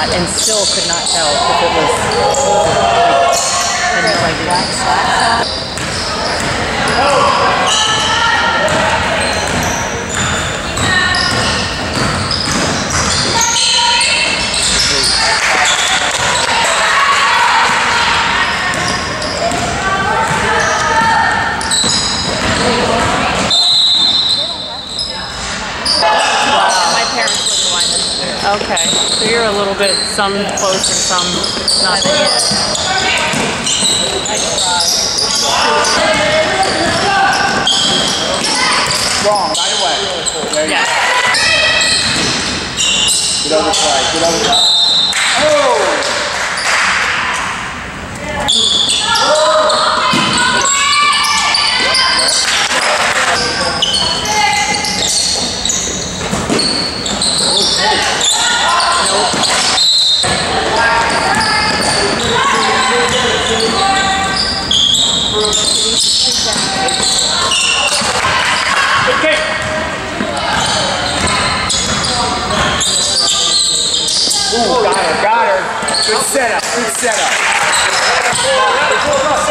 shot and still could not tell if it was like, had no idea. Okay, so you're a little bit, some close and some not yet. Wrong, right away. There you go. Get over side, get over side. Oh! Ooh, got her. Good setup, good setup.